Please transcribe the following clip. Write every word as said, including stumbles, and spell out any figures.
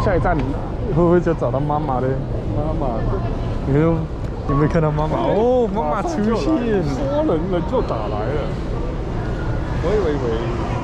下一站会不会就找到妈妈嘞？ 妈妈， 你有有没有看到妈妈？哦，妈妈出现， 说人人就打来了。喂喂喂！